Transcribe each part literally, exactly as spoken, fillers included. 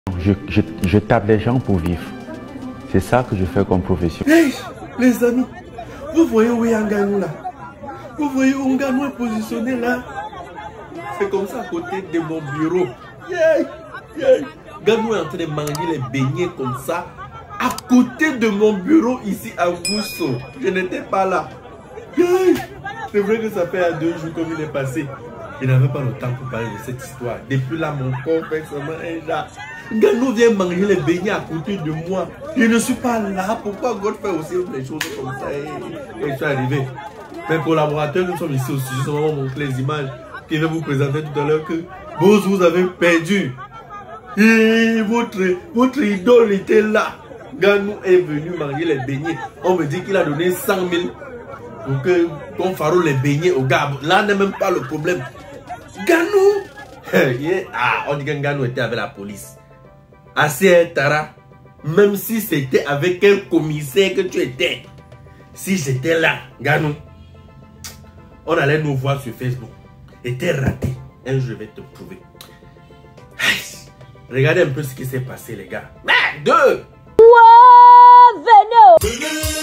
Je, je, je tape les gens pour vivre. C'est ça que je fais comme profession. Hey, les amis, vous voyez où est Nganou là? Vous voyez où Nganou est positionné là? C'est comme ça à côté de mon bureau. Yeah, yeah. Nganou est en train de manger les beignets comme ça à côté de mon bureau ici à Ngousso. Je n'étais pas là. Yeah. C'est vrai que ça fait à deux jours comme il est passé. Je n'avais pas le temps pour parler de cette histoire. Depuis là, mon corps fait seulement un genre. Nganou vient manger les beignets à côté de moi. Je ne suis pas là. Pourquoi God fait aussi des choses comme ça? Et, et je suis arrivé. Mes collaborateurs, nous sommes ici au studio. Nous allons montrer les images que je vais vous présenter tout à l'heure que vous, vous avez perdu. Et votre, votre idole était là. Nganou est venu manger les beignets. On me dit qu'il a donné cent mille pour que qu'on fasse les beignets au gars. Là n'est même pas le problème. Nganou, yeah. Ah, on dit que Nganou était avec la police. Assez Tara, même si c'était avec un commissaire que tu étais, si j'étais là, Nganou, on allait nous voir sur Facebook. Était raté. Un jour, je vais te prouver. Regardez un peu ce qui s'est passé, les gars. Un, deux. Wow, venez.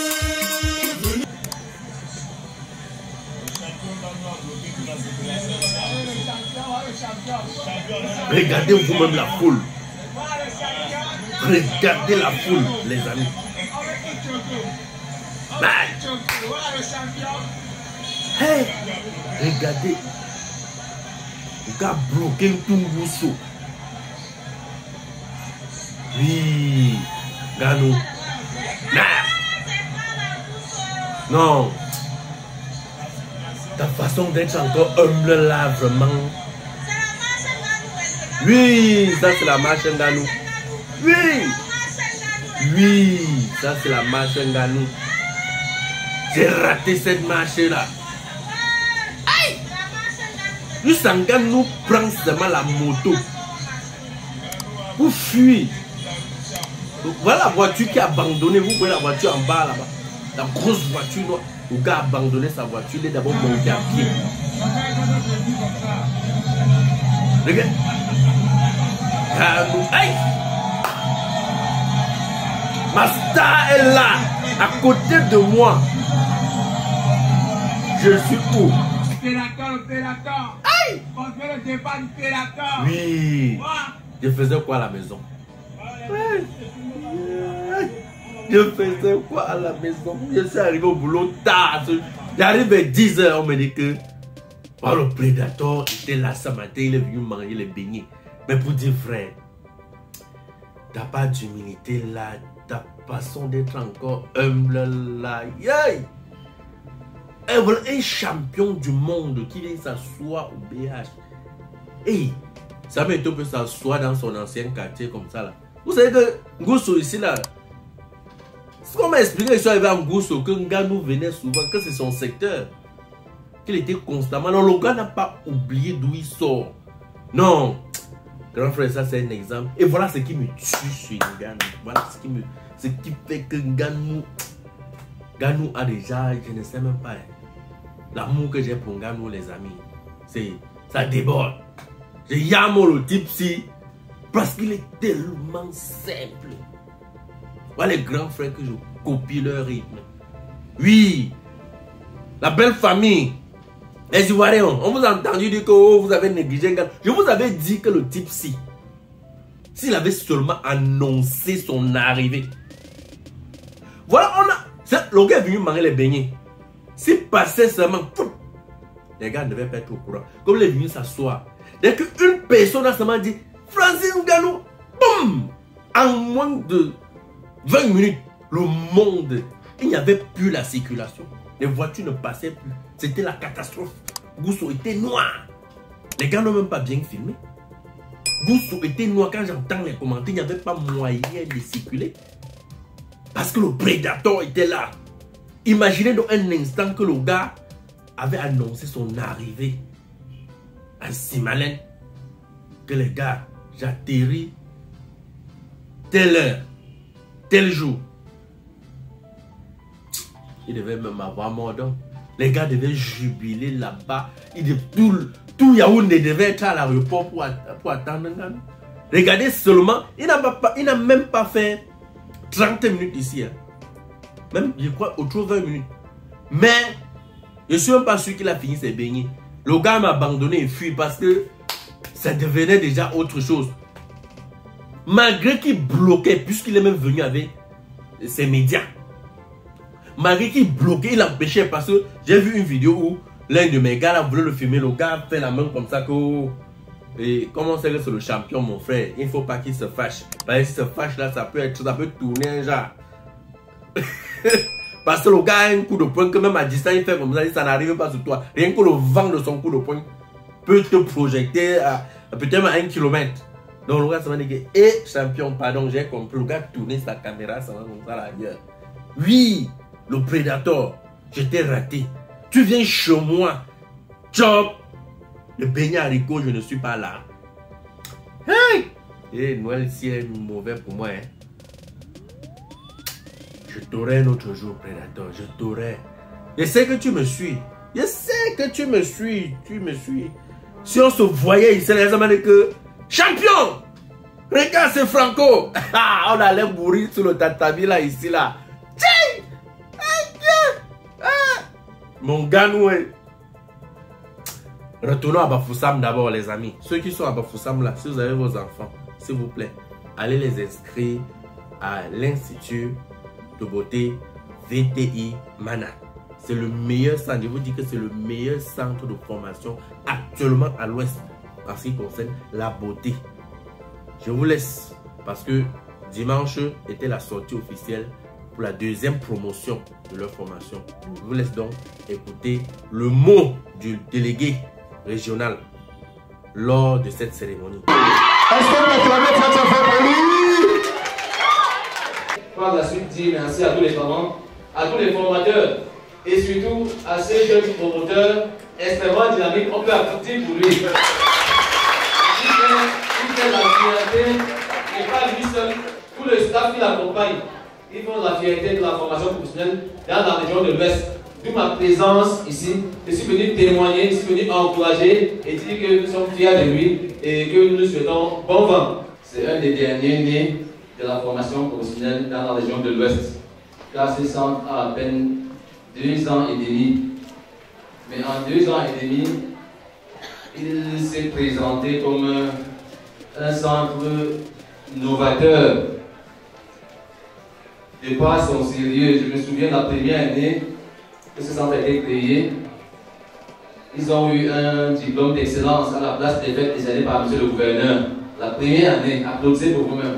Regardez vous-même la foule. Regardez la foule, les amis. Hey, regardez. Le gars bloqué tout Ngousso. Oui, Nganou. Non. Ta façon d'être encore humble là, vraiment. Oui, ça c'est la marche Nganou. Oui. Oui, ça c'est la marche Nganou. J'ai raté cette marche là. Aïe. Juste Nganou prend seulement la moto pour fuir. Voilà la voiture qui a abandonné. Vous voyez la voiture en bas là-bas. La grosse voiture noire. Le gars a abandonné sa voiture. Il est d'abord monté à pied. Regarde. Aïe. Ma star est là, à côté de moi. Je suis où? Aïe. Oui. Je faisais quoi à la maison? Je faisais quoi à la maison? Je suis arrivé au boulot tard. J'arrive à dix heures, on me dit que oh, le prédateur était là ce matin, il est venu manger les beignets. Mais pour dire frère, t'as pas d'humilité là, ta façon d'être encore humble là. Yay! Et voilà un champion du monde qui vient s'asseoir au B H. Hey, ça m'étonne peut s'asseoir dans son ancien quartier comme ça là. Vous savez que Ngousso ici là, ce qu'on m'a expliqué, je suis arrivé à Ngousso, que Nganou venait souvent, que c'est son secteur, qu'il était constamment. Non, le gars n'a pas oublié d'où il sort. Non, grand frère, ça c'est un exemple. Et voilà ce qui me tue sur Nganou. Voilà ce qui me, ce qui fait que Nganou, Nganou a déjà, je ne sais même pas, l'amour que j'ai pour Nganou, les amis, c'est, ça déborde. Je yamo le type si. Parce qu'il est tellement simple. Voilà les grands frères que je copie leur rythme. Oui. La belle famille. Les Ivoiriens, on vous a entendu dire que oh, vous avez négligé. Je vous avais dit que le type si, s'il avait seulement annoncé son arrivée. Voilà, on a... Le gars est venu manger les beignets. S'il passait seulement... Les gars ne devaient pas être au courant. Comme il est venu s'asseoir. Dès qu'une personne a seulement dit Francis Nganou, boum, en moins de vingt minutes, le monde, il n'y avait plus la circulation. Les voitures ne passaient plus. C'était la catastrophe. Ngousso était noir. Les gars n'ont même pas bien filmé. Ngousso était noir. Quand j'entends les commentaires, il n'y avait pas moyen de circuler. Parce que le prédateur était là. Imaginez dans un instant que le gars avait annoncé son arrivée à Simalène. Que les gars, j'atterris telle heure, tel jour. Il devait même avoir mort donc. Les gars devaient jubiler là-bas. Tout, tout Yaoundé devait être à l'aéroport pour, pour attendre Nganou. Regardez seulement, il n'a pas, il n'a même pas fait trente minutes ici. Hein. Même, je crois, autour de vingt minutes. Mais, je ne suis même pas sûr qu'il a fini ses beignets. Le gars m'a abandonné et fui parce que ça devenait déjà autre chose. Malgré qu'il bloquait, puisqu'il est même venu avec ses médias. Malgré qu'il bloquait, il empêchait parce que j'ai vu une vidéo où l'un de mes gars là voulait le filmer. Le gars fait la main comme ça que... Et comment c'est que c'est le champion, mon frère? Il ne faut pas qu'il se fâche. Parce que s'il se fâche là, ça peut être, ça peut tourner un genre. Parce que le gars a un coup de poing que même à distance il fait comme ça, ça n'arrive pas sur toi. Rien que le vent de son coup de poing peut te projeter à, à peut-être à un kilomètre. Donc le gars se dit que, eh champion, pardon, j'ai compris. Le gars tournait sa caméra, ça va comme ça là ailleurs. Oui, le prédateur, je t'ai raté. Tu viens chez moi, job. Le beignet haricot, je ne suis pas là. Hey! Et Noël, si est mauvais pour moi, hein. Je t'aurai un autre jour, prédateur. Je t'aurai. Je sais que tu me suis. Je sais que tu me suis. Tu me suis. Si on se voyait ici, les hommes disaient que champion! Regarde, c'est Franco! On allait mourir sur le tatami là, ici, là. Mon gars, nous, retournons à Bafoussam d'abord, les amis. Ceux qui sont à Bafoussam là, si vous avez vos enfants, s'il vous plaît, allez les inscrire à l'Institut de beauté V T I Mana. C'est le meilleur centre, je vous dis que c'est le meilleur centre de formation actuellement à l'Ouest en ce qui concerne la beauté. Je vous laisse parce que dimanche était la sortie officielle pour la deuxième promotion de leur formation. Je vous laisse donc écouter le mot du délégué régional lors de cette cérémonie. Est-ce qu'on peut acclamer Fatia Faboli? Par la suite, dire merci à tous les parents, à tous les formateurs et surtout à ces jeunes promoteurs extrêmement dynamiques. On peut applaudir pour lui. Il fait la fierté et pas lui seul, tout le staff qui l'accompagne. Ils font la fierté de la formation professionnelle dans la région de l'Ouest. D'où ma présence ici. Je suis venu témoigner, je suis venu encourager et dire que nous sommes fiers de lui et que nous lui souhaitons bon vent. C'est un des derniers nés de la formation professionnelle dans la région de l'Ouest. Car ce centre a à peine deux ans et demi. Mais en deux ans et demi, il s'est présenté comme un centre novateur. De par son sérieux, je me souviens de la première année que ce centre a été créé. Ils ont eu un diplôme d'excellence à la place des fêtes décernée par M. le gouverneur. La première année, applaudissez pour vous-même.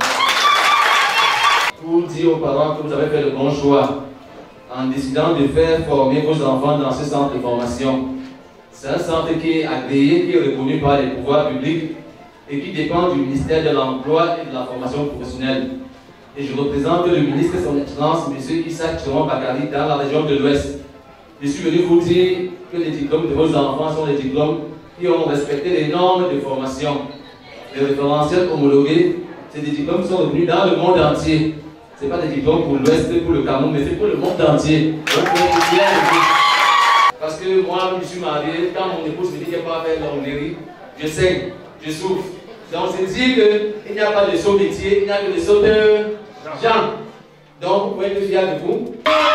Pour dire aux parents que vous avez fait le bon choix en décidant de faire former vos enfants dans ce centre de formation. C'est un centre qui est agréé, qui est reconnu par les pouvoirs publics et qui dépend du ministère de l'Emploi et de la formation professionnelle. Et je représente le ministre de son Excellence, M. Isaac Chiron Bakari, dans la région de l'Ouest. Je suis venu vous dire que les diplômes de vos enfants sont des diplômes qui ont respecté les normes de formation. Les référentiels homologués, c'est des diplômes qui sont revenus dans le monde entier. Ce n'est pas des diplômes pour l'Ouest, pour le Cameroun, mais c'est pour le monde entier. Donc, parce que moi, je suis marié, quand mon épouse me dit qu'elle va faire l'onglerie, je saigne, je souffre. Donc, c'est dire qu'il n'y a pas de saut métier, il n'y a que des sauteurs gens. Donc, vous pouvez être fiers de vous.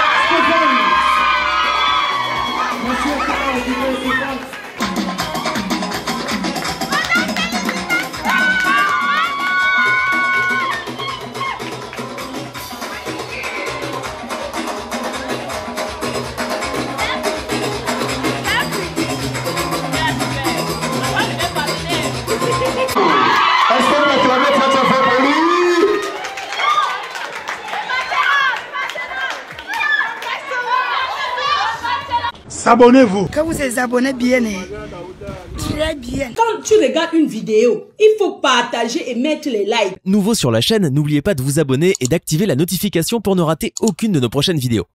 Abonnez-vous. Quand vous êtes abonné bien, très bien. Quand tu regardes une vidéo, il faut partager et mettre les likes. Nouveau sur la chaîne, n'oubliez pas de vous abonner et d'activer la notification pour ne rater aucune de nos prochaines vidéos.